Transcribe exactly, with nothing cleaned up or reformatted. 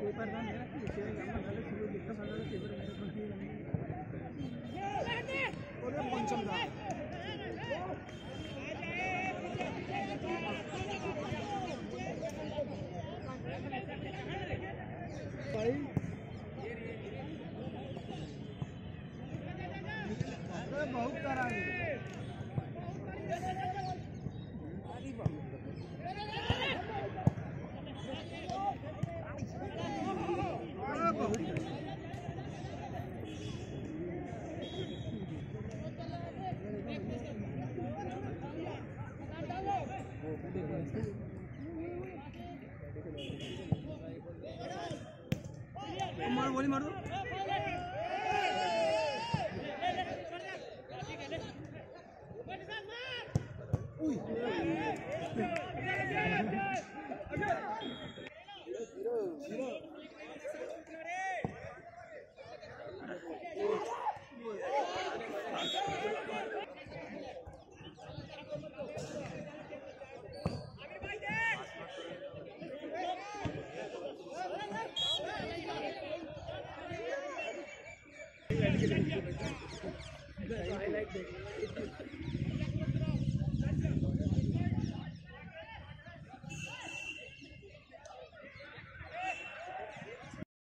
Paper का मेरा इसे लंबा वाले शुरू लिखा पड़ा था पेपर मेरे को नहीं और ये पंचम था भाई अरे बहुत करांगे मार गोली मार दो I like that.